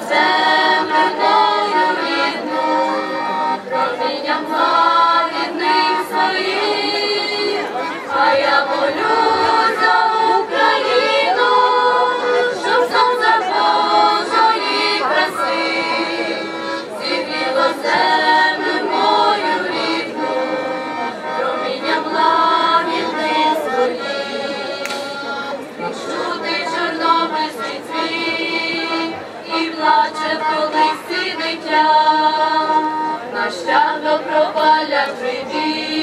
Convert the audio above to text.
землю мою рідну, промінням лагідних своїх, а я молюсь за Україну, щоб сонце Божої краси зігріло землю мою рідну, промінням лагідних своїх. Чути чорнобильський цвіт і плаче по листі дитя, наш шлях до провалля прибіг.